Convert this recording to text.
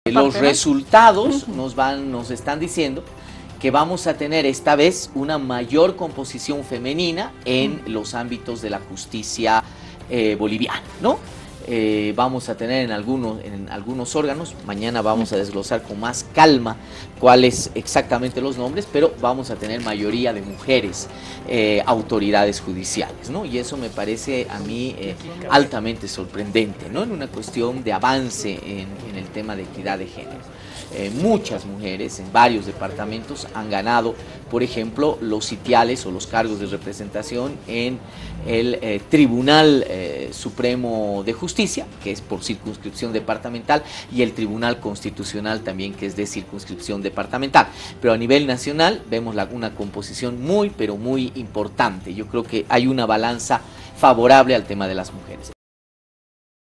Los resultados nos están diciendo que vamos a tener esta vez una mayor composición femenina en los ámbitos de la justicia boliviana, ¿no? Vamos a tener en algunos órganos, mañana vamos a desglosar con más calma cuáles exactamente los nombres, pero vamos a tener mayoría de mujeres autoridades judiciales, ¿no? Y eso me parece a mí altamente sorprendente, ¿no? En una cuestión de avance en el tema de equidad de género. Muchas mujeres en varios departamentos han ganado, por ejemplo, los sitiales o los cargos de representación en el Tribunal Supremo de Justicia, que es por circunscripción departamental, y el Tribunal Constitucional también, que es de circunscripción departamental. Pero a nivel nacional vemos una composición muy, pero muy importante. Yo creo que hay una balanza favorable al tema de las mujeres.